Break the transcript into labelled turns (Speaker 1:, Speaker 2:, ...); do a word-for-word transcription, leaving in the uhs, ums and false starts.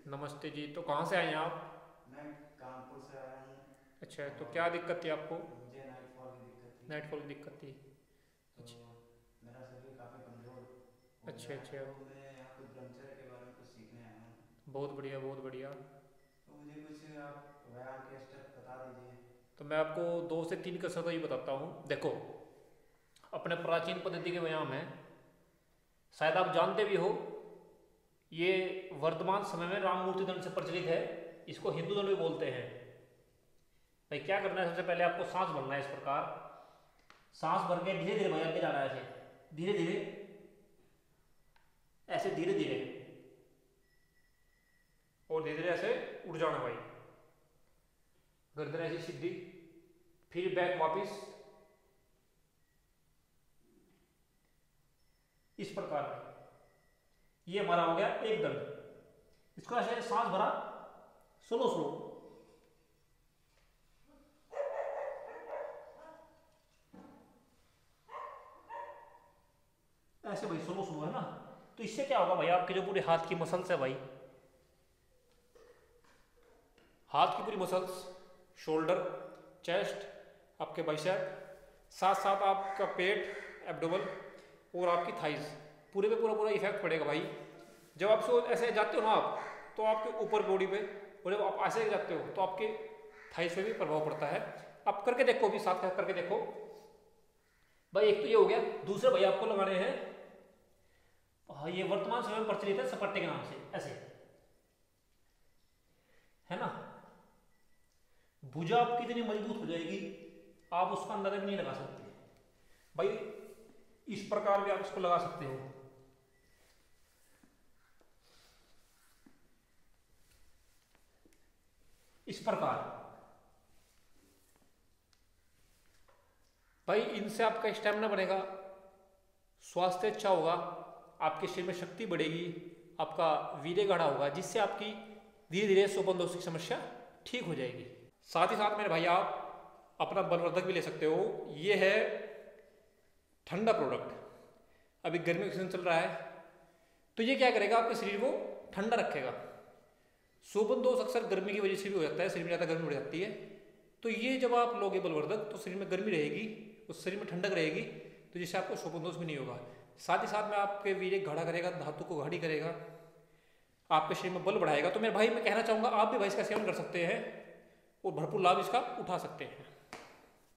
Speaker 1: नमस्ते जी। तो कहाँ से आए हैं आप?
Speaker 2: मैं कानपुर से आया हूँ।
Speaker 1: अच्छा, तो
Speaker 2: और
Speaker 1: क्या दिक्कत थी आपको?
Speaker 2: मुझे नाइटफॉल की दिक्कत थी।
Speaker 1: नाइटफॉल की दिक्कत थी।
Speaker 2: तो
Speaker 1: अच्छा
Speaker 2: मेरा शरीर काफ़ी कमज़ोर हो
Speaker 1: अच्छा
Speaker 2: गया है,
Speaker 1: अच्छा।
Speaker 2: तो मैं यहाँ पे ब्रह्मचर्य के बारे में कुछ सीखने आया हूँ।
Speaker 1: बहुत बढ़िया बहुत बढ़िया।
Speaker 2: तो मुझे कुछ आप व्यायाम के स्टेप बता दीजिए।
Speaker 1: तो मैं आपको दो से तीन कसरतें ही बताता हूँ। देखो, अपने प्राचीन पद्धति के व्यायाम है, शायद आप जानते भी हो। ये वर्तमान समय में राममूर्ति दंड से प्रचलित है। इसको हिंदू दंड भी बोलते हैं। भाई क्या करना है, सबसे पहले आपको सांस भरना है इस प्रकार। सांस भर के धीरे धीरे भाई आगे जाना है, ऐसे धीरे धीरे, ऐसे धीरे धीरे, और धीरे धीरे ऐसे उड़ जाना भाई। गर्दन ऐसी सीधी, फिर बैक वापिस, इस प्रकार में। ये हमारा हो गया एक दंड। इसको ऐसे सांस भरा, स्लो स्लो, ऐसे भाई स्लो स्लो, है ना। तो इससे क्या होगा भाई, आपके जो पूरे हाथ की मसल्स है भाई, हाथ की पूरी मसल्स, शोल्डर, चेस्ट, आपके बाइसेप, साथ साथ आपका पेट, एब्डोमन, और आपकी थाइज, पूरे पे पूरा पूरा इफेक्ट पड़ेगा भाई। जब आप सो ऐसे जाते हो ना आप, तो आपके ऊपर बॉडी पे, और जब आप ऐसे जाते हो तो आपके थाइज पे भी प्रभाव पड़ता है। आप करके देखो, भी साथ करके देखो भाई। एक तो ये हो गया। दूसरे भाई आपको लगाने हैं, हाँ, ये वर्तमान समय में प्रचलित है सपट्टे के नाम से, ऐसे, है ना। भुजा आपकी इतनी मजबूत हो जाएगी, आप उसका अंदाजा भी नहीं लगा सकते भाई। इस प्रकार भी आप इसको लगा सकते हो। इस प्रकार भाई, इनसे आपका स्टेमिना बढ़ेगा, स्वास्थ्य अच्छा होगा, आपके शरीर में शक्ति बढ़ेगी, आपका वीर्य गाढ़ा होगा, जिससे आपकी धीरे धीरे शोपनदोष की समस्या ठीक हो जाएगी। साथ ही साथ मेरे भाई, आप अपना बलवर्धक भी ले सकते हो। ये है ठंडा प्रोडक्ट। अभी गर्मी का सीजन चल रहा है, तो ये क्या करेगा, आपके शरीर को ठंडा रखेगा। शोभन दोष अक्सर गर्मी की वजह से भी हो जाता है, शरीर में ज़्यादा गर्मी बढ़ जाती है। तो ये जब आप लोगे बलवर्धक, तो शरीर में गर्मी रहेगी, उस शरीर में ठंडक रहेगी, तो जिससे आपको शोभन दोष भी नहीं होगा। साथ ही साथ में आपके वीर्य गाढ़ा करेगा, धातु को गाढ़ी करेगा, आपके शरीर में बल बढ़ाएगा। तो मेरे भाई, मैं कहना चाहूँगा, आप भी भाई इसका सेवन कर सकते हैं और भरपूर लाभ इसका उठा सकते हैं।